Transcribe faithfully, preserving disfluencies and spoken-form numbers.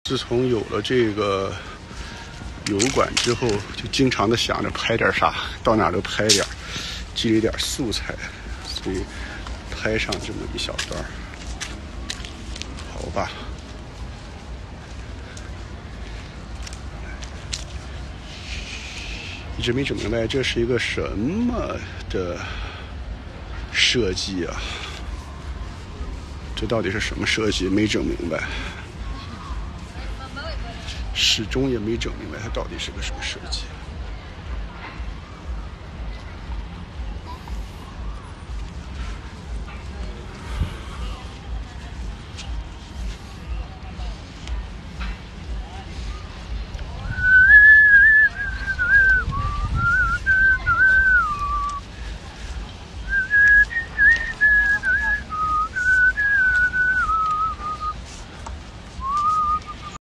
自从有了这个油管之后，就经常的想着拍点啥，到哪都拍点，积累点素材，所以拍上这么一小段。好吧，一直没整明白这是一个什么的设计啊？这到底是什么设计？没整明白。始终也没整明白它到底是个什么设计。